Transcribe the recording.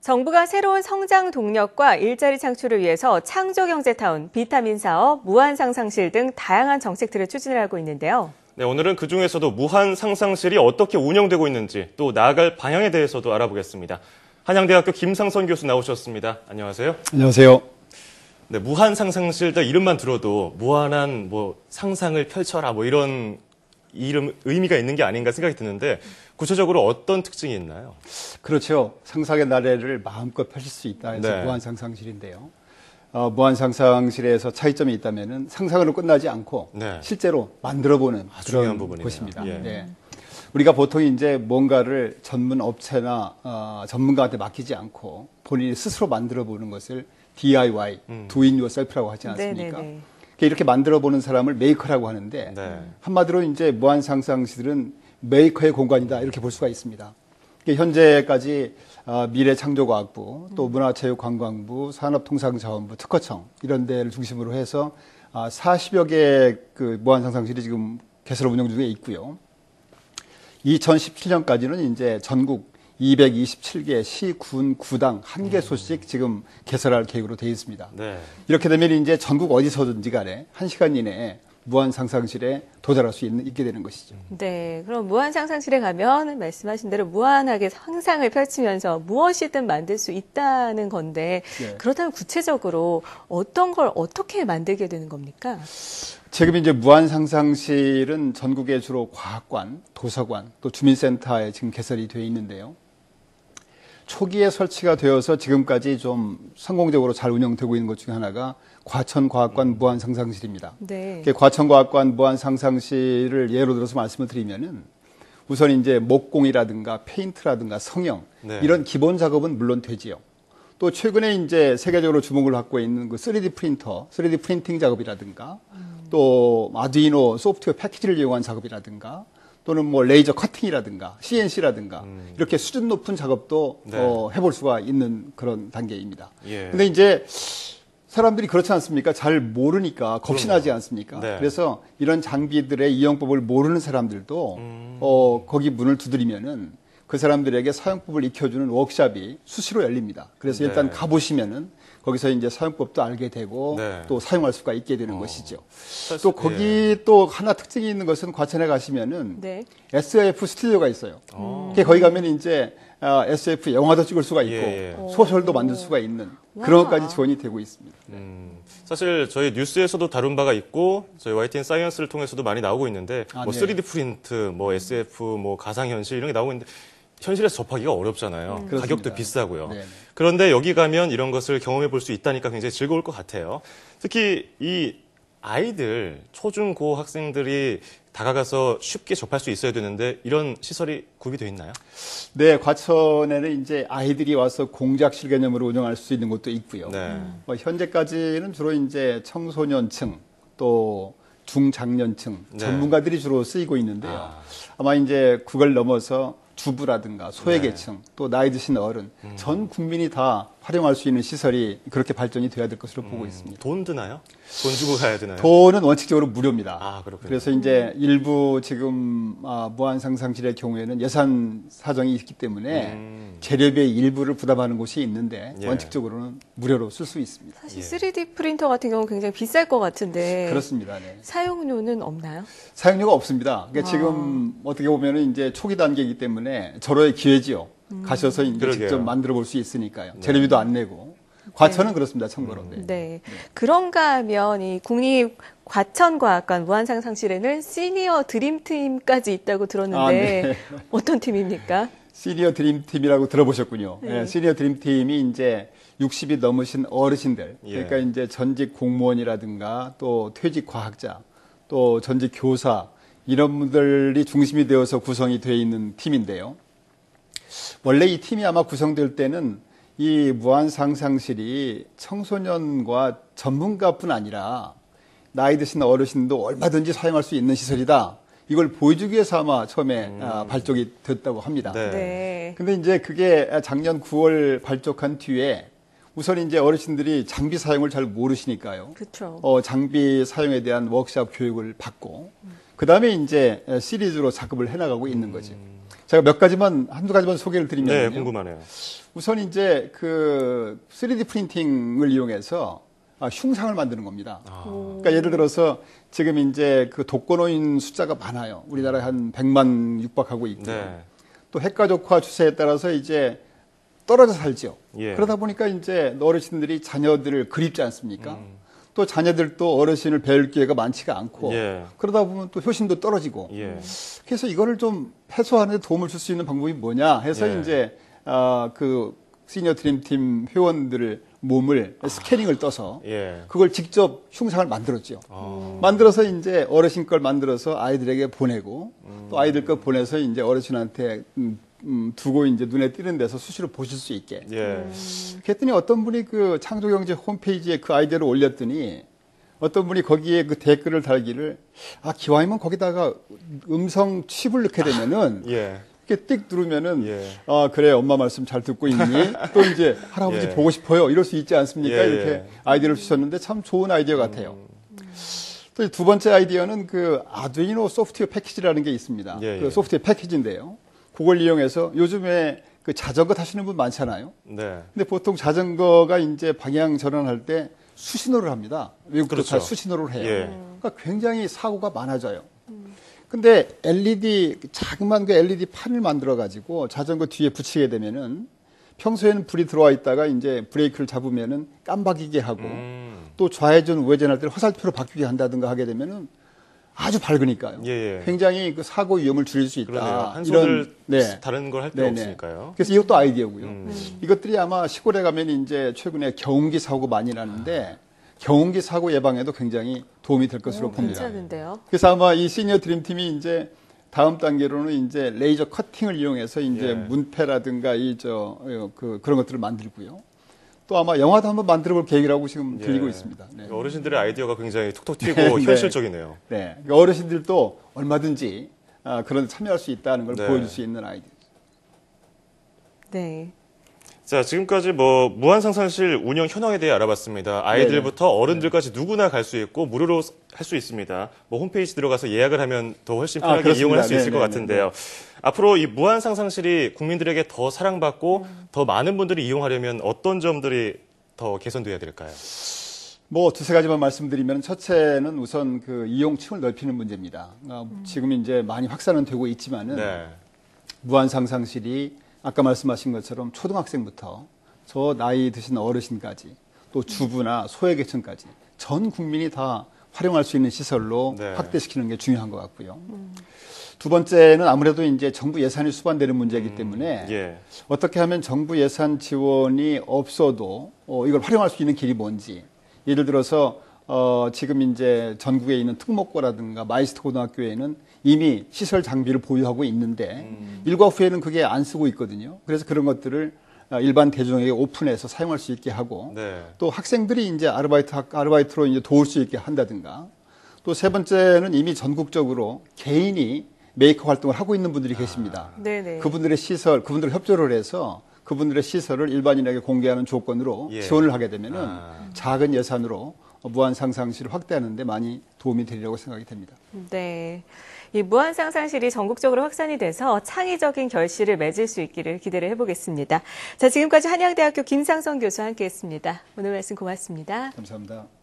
정부가 새로운 성장 동력과 일자리 창출을 위해서 창조경제타운, 비타민 사업, 무한상상실 등 다양한 정책들을 추진을 하고 있는데요. 네, 오늘은 그중에서도 무한상상실이 어떻게 운영되고 있는지 또 나아갈 방향에 대해서도 알아보겠습니다. 한양대학교 김상선 교수 나오셨습니다. 안녕하세요. 안녕하세요. 네, 무한상상실 이름만 들어도 무한한 상상을 펼쳐라 이런 의미가 있는 게 아닌가 생각이 드는데 구체적으로 어떤 특징이 있나요? 그렇죠. 상상의 나래를 마음껏 펼칠 수 있다 해서 네. 무한상상실인데요. 무한상상실에서 차이점이 있다면은 상상으로 끝나지 않고 네. 실제로 만들어보는 중요한 그런 부분이네요. 곳입니다. 예. 네. 우리가 보통 이제 뭔가를 전문 업체나 전문가한테 맡기지 않고 본인이 스스로 만들어보는 것을 DIY, Do It Yourself라고 하지 않습니까? 네네네. 이렇게 만들어보는 사람을 메이커라고 하는데 네. 한마디로 이제 무한상상실은 메이커의 공간이다 이렇게 볼 수가 있습니다. 현재까지 미래창조과학부, 또 문화체육관광부, 산업통상자원부, 특허청 이런 데를 중심으로 해서 40여 개의 그 무한상상실이 지금 개설 운영 중에 있고요. 2017년까지는 이제 전국 227개 시, 군, 구당 1개소씩 지금 개설할 계획으로 되어 있습니다. 네. 이렇게 되면 이제 전국 어디서든지 간에 1시간 이내에 무한상상실에 도달할 수 있게 되는 것이죠. 네, 그럼 무한상상실에 가면 말씀하신 대로 무한하게 상상을 펼치면서 무엇이든 만들 수 있다는 건데 네. 그렇다면 구체적으로 어떤 걸 어떻게 만들게 되는 겁니까? 지금 이제 무한상상실은 전국에 주로 과학관, 도서관, 또 주민센터에 지금 개설이 되어 있는데요. 초기에 설치가 되어서 지금까지 좀 성공적으로 잘 운영되고 있는 것 중에 하나가 과천과학관 무한상상실입니다. 네. 과천과학관 무한상상실을 예로 들어서 말씀을 드리면은 우선 이제 목공이라든가 페인트라든가 성형 네. 이런 기본 작업은 물론 되지요. 또 최근에 이제 세계적으로 주목을 받고 있는 그 3D 프린터, 3D 프린팅 작업이라든가 또 아두이노 소프트웨어 패키지를 이용한 작업이라든가 또는 레이저 커팅이라든가 CNC라든가 이렇게 수준 높은 작업도 네. 해볼 수가 있는 그런 단계입니다. 예. 근데 이제 사람들이 그렇지 않습니까? 잘 모르니까 겁신하지 않습니까? 네. 그래서 이런 장비들의 이용법을 모르는 사람들도 거기 문을 두드리면은 그 사람들에게 사용법을 익혀주는 워크숍이 수시로 열립니다. 그래서 일단 네. 가보시면은 거기서 이제 사용법도 알게 되고 네. 또 사용할 수가 있게 되는 것이죠. 사실, 또 거기 또 하나 특징이 있는 것은 과천에 가시면은 네. SF 스튜디오가 있어요. 거기 가면 이제 SF 영화도 찍을 수가 있고 예, 소설도 만들 수가 있는 그런 것까지 지원이 되고 있습니다. 사실 저희 뉴스에서도 다룬 바가 있고 저희 YTN 사이언스를 통해서도 많이 나오고 있는데 네. 3D 프린트, SF, 가상현실 이런 게 나오고 있는데 현실에서 접하기가 어렵잖아요. 그렇습니다. 가격도 비싸고요. 네. 그런데 여기 가면 이런 것을 경험해 볼 수 있다니까 굉장히 즐거울 것 같아요. 특히 이 아이들, 초중고 학생들이 다가가서 쉽게 접할 수 있어야 되는데 이런 시설이 구비되어 있나요? 네, 과천에는 이제 아이들이 와서 공작실 개념으로 운영할 수 있는 곳도 있고요. 네. 현재까지는 주로 이제 청소년층 또 중장년층 네. 전문가들이 주로 쓰이고 있는데요. 아마 이제 그걸 넘어서 주부라든가 소외계층 또 나이 드신 어른 전 국민이 다 활용할 수 있는 시설이 그렇게 발전이 돼야 될 것으로 보고 있습니다. 돈 드나요? 돈 주고 가야 되나요? 돈은 원칙적으로 무료입니다. 그렇군요. 그래서 이제 일부 지금 무한상상실의 경우에는 예산 사정이 있기 때문에 재료비의 일부를 부담하는 곳이 있는데 예. 원칙적으로는 무료로 쓸 수 있습니다. 사실 3D 프린터 같은 경우는 굉장히 비쌀 것 같은데 그렇습니다. 네. 사용료는 없나요? 사용료가 없습니다. 그러니까 지금 어떻게 보면은 이제 초기 단계이기 때문에 절호의 기회지요. 가셔서 이제 그러게요. 직접 만들어 볼 수 있으니까요. 재료비도 안 내고. 과천은 그렇습니다. 참고로. 네. 네. 그런가 하면 이 국립과천과학관 무한상상실에는 시니어 드림팀까지 있다고 들었는데 네. 어떤 팀입니까? 시니어 드림팀이라고 들어보셨군요. 네. 네, 시니어 드림팀이 이제 60이 넘으신 어르신들, 그러니까 예. 이제 전직 공무원이라든가 또 퇴직 과학자, 또 전직 교사 이런 분들이 중심이 되어서 구성이 되어 있는 팀인데요. 원래 이 팀이 아마 구성될 때는 이 무한상상실이 청소년과 전문가뿐 아니라 나이 드신 어르신도 얼마든지 사용할 수 있는 시설이다. 이걸 보여주기 위해서 아마 처음에 발족이 됐다고 합니다. 네. 네. 근데 이제 그게 작년 9월 발족한 뒤에 우선 이제 어르신들이 장비 사용을 잘 모르시니까요. 그렇죠. 장비 사용에 대한 워크숍 교육을 받고 그다음에 이제 시리즈로 작업을 해나가고 있는 거죠. 제가 한두 가지만 소개를 드리면요. 네, 궁금하네요. 우선 이제 그 3D 프린팅을 이용해서 흉상을 만드는 겁니다. 그러니까 예를 들어서 지금 이제 그 독거노인 숫자가 많아요. 우리나라에 한 100만 육박하고 있고. 네. 또 핵가족화 추세에 따라서 이제 떨어져 살죠. 예. 그러다 보니까 이제 어르신들이 자녀들을 그립지 않습니까? 또 자녀들도 어르신을 뵐 기회가 많지가 않고 예. 그러다 보면 또 효심도 떨어지고 예. 그래서 이거를 좀 해소하는 데 도움을 줄 수 있는 방법이 뭐냐 해서 예. 이제 그 시니어 드림팀 회원들을 몸을 스캐닝을 떠서 예. 그걸 직접 흉상을 만들었죠. 만들어서 이제 어르신 걸 만들어서 아이들에게 보내고 또 아이들 거 보내서 이제 어르신한테 두고 이제 눈에 띄는 데서 수시로 보실 수 있게. 예. 그랬더니 어떤 분이 그 창조경제 홈페이지에 그 아이디어를 올렸더니 어떤 분이 거기에 그 댓글을 달기를 기왕이면 거기다가 음성 칩을 넣게 되면은 예. 이렇게 띡 누르면은 예. 그래 엄마 말씀 잘 듣고 있니? 또 이제 할아버지 예. 보고 싶어요. 이럴 수 있지 않습니까? 예, 이렇게 예. 아이디어를 주셨는데 참 좋은 아이디어 같아요. 또 두 번째 아이디어는 그 아두이노 소프트웨어 패키지라는 게 있습니다. 예, 그 예. 소프트웨어 패키지인데요. 그걸 이용해서 요즘에 그 자전거 타시는 분 많잖아요. 네. 근데 보통 자전거가 이제 방향 전환할 때 수신호를 합니다. 외국도 그렇죠. 다 수신호를 해요. 예. 그러니까 굉장히 사고가 많아져요. 근데 LED 자그만 그 LED 판을 만들어 가지고 자전거 뒤에 붙이게 되면은 평소에는 불이 들어와 있다가 이제 브레이크를 잡으면은 깜박이게 하고 또 좌회전 우회전할 때 화살표로 바뀌게 한다든가 하게 되면은 아주 밝으니까요. 예, 예. 굉장히 그 사고 위험을 줄일 수 있다. 그러네요. 한 손을 네. 다른 걸 할 필요 네네. 없으니까요. 그래서 이것도 아이디어고요. 이것들이 아마 시골에 가면 이제 최근에 경운기 사고 많이 나는데 경운기 사고 예방에도 굉장히 도움이 될 것으로 봅니다. 괜찮은데요. 그래서 아마 이 시니어 드림팀이 이제 다음 단계로는 이제 레이저 커팅을 이용해서 이제 예. 문패라든가 그런 것들을 만들고요. 또 아마 영화도 한번 만들어 볼 계획이라고 지금 들리고 예. 있습니다. 네. 어르신들의 아이디어가 굉장히 톡톡 튀고 네. 현실적이네요. 네. 그러니까 어르신들도 얼마든지 그런 데 참여할 수 있다는 걸 네. 보여줄 수 있는 아이디어. 네. 자, 지금까지 무한상상실 운영 현황에 대해 알아봤습니다. 아이들부터 어른들까지 누구나 갈 수 있고 무료로 할 수 있습니다. 홈페이지 들어가서 예약을 하면 더 훨씬 편하게 그렇습니다. 이용을 할 수 있을 것 네네네. 같은데요. 앞으로 이 무한상상실이 국민들에게 더 사랑받고 더 많은 분들이 이용하려면 어떤 점들이 더 개선돼야 될까요? 두세 가지만 말씀드리면 첫째는 우선 그 이용층을 넓히는 문제입니다. 지금 이제 많이 확산은 되고 있지만은 네. 무한상상실이 아까 말씀하신 것처럼 초등학생부터 저 나이 드신 어르신까지 또 주부나 소외계층까지 전 국민이 다 활용할 수 있는 시설로 네. 확대시키는 게 중요한 것 같고요. 두 번째는 아무래도 이제 정부 예산이 수반되는 문제이기 때문에 예. 어떻게 하면 정부 예산 지원이 없어도 이걸 활용할 수 있는 길이 뭔지. 예를 들어서 지금 이제 전국에 있는 특목고라든가 마이스터 고등학교에는 이미 시설 장비를 보유하고 있는데 일과 후에는 그게 안 쓰고 있거든요. 그래서 그런 것들을 일반 대중에게 오픈해서 사용할 수 있게 하고 네. 또 학생들이 이제 아르바이트로 이제 도울 수 있게 한다든가 또 세 번째는 이미 전국적으로 개인이 메이커 활동을 하고 있는 분들이 계십니다. 네네. 그분들의 그분들 협조를 해서 그분들의 시설을 일반인에게 공개하는 조건으로 예. 지원을 하게 되면은 작은 예산으로 무한상상실을 확대하는 데 많이 도움이 되리라고 생각이 됩니다. 네. 이 무한상상실이 전국적으로 확산이 돼서 창의적인 결실을 맺을 수 있기를 기대를 해보겠습니다. 자, 지금까지 한양대학교 김상선 교수와 함께했습니다. 오늘 말씀 고맙습니다. 감사합니다.